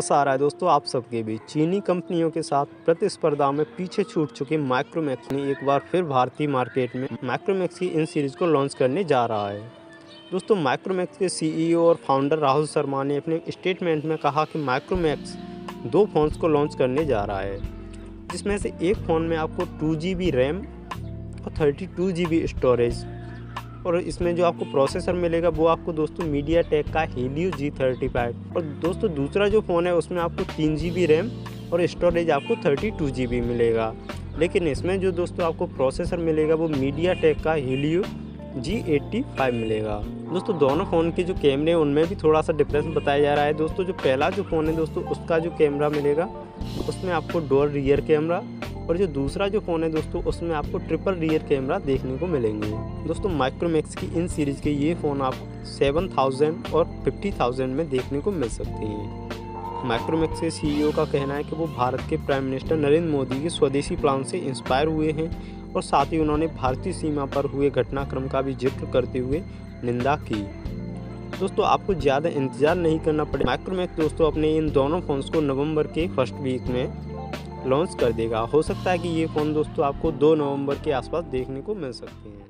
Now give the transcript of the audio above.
संदेश आ रहा है दोस्तों आप सबके बीच। चीनी कंपनियों के साथ प्रतिस्पर्धा में पीछे छूट चुके माइक्रोमैक्स ने एक बार फिर भारतीय मार्केट में माइक्रोमैक्स की इन सीरीज को लॉन्च करने जा रहा है। दोस्तों माइक्रोमैक्स के सीईओ और फाउंडर राहुल शर्मा ने अपने स्टेटमेंट में कहा कि माइक्रोमैक्स 2 फ़ोन्स को लॉन्च करने जा रहा है, जिसमें से एक फ़ोन में आपको 2GB रैम और 32GB स्टोरेज, और इसमें जो आपको प्रोसेसर मिलेगा वो आपको दोस्तों मीडियाटेक का Helio G35, और दोस्तों दूसरा जो फ़ोन है उसमें आपको 3GB रैम और स्टोरेज आपको 32GB मिलेगा। लेकिन इसमें जो दोस्तों आपको प्रोसेसर मिलेगा वो मीडियाटेक का Helio G85 मिलेगा। दोस्तों दोनों फ़ोन के जो कैमरे हैं उनमें भी थोड़ा सा डिफरेंस बताया जा रहा है। दोस्तों जो पहला जो फ़ोन है दोस्तों उसका जो कैमरा मिलेगा उसमें आपको डुअल रियर कैमरा, और जो दूसरा जो फ़ोन है दोस्तों उसमें आपको ट्रिपल रियर कैमरा देखने को मिलेंगे। दोस्तों माइक्रोमैक्स की इन सीरीज़ के ये फ़ोन आप 7000 और 50,000 में देखने को मिल सकते हैं। माइक्रोमैक्स के सीईओ का कहना है कि वो भारत के प्राइम मिनिस्टर नरेंद्र मोदी के स्वदेशी प्लान से इंस्पायर हुए हैं, और साथ ही उन्होंने भारतीय सीमा पर हुए घटनाक्रम का भी जिक्र करते हुए निंदा की। दोस्तों आपको ज़्यादा इंतज़ार नहीं करना पड़े। माइक्रोमैक्स दोस्तों अपने इन दोनों फ़ोन्स को नवंबर के फर्स्ट वीक में लॉन्च कर देगा। हो सकता है कि ये फ़ोन दोस्तों आपको 2 नवंबर के आसपास देखने को मिल सकते हैं।